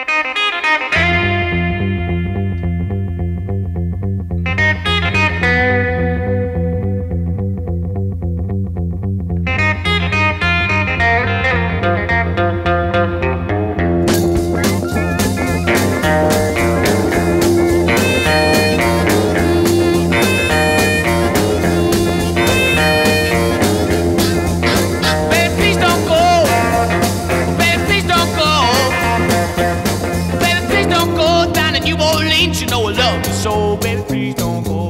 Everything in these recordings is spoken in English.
You know I love you so, baby, please don't go.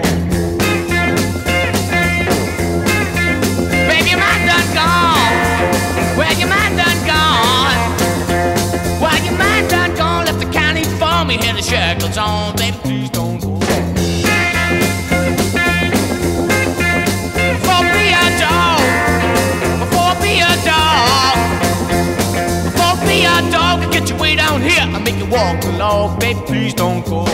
Baby, your mind done gone. Well, your mind done gone. Well, your mind done gone. Left the county for me, had the shackles on. Baby, please don't go. Before be a dog. Before be a dog. Before be a dog, I get you way down here. I make you walk the log. Baby, please don't go.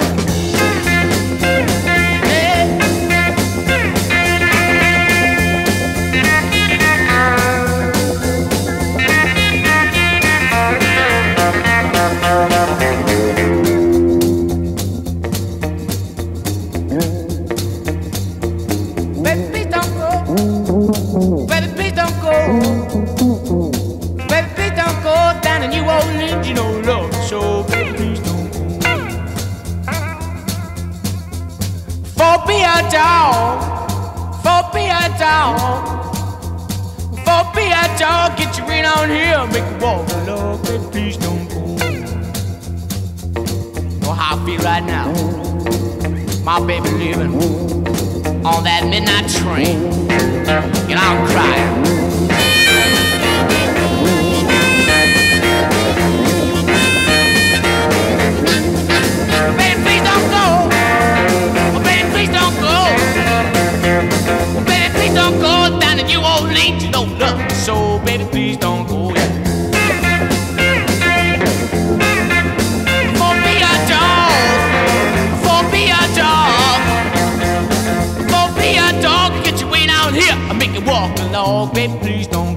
You know love, so baby, please don't go. For be a dog, for be a dog, for be a dog, get you right on here, make you walk the love, baby, please don't go. Know how I feel right now, my baby living on that midnight train, and I'm crying. You know love, so baby, please don't go. For be a dog, for be a dog, for be a dog, get you way down here, I make you walk along, baby, please don't.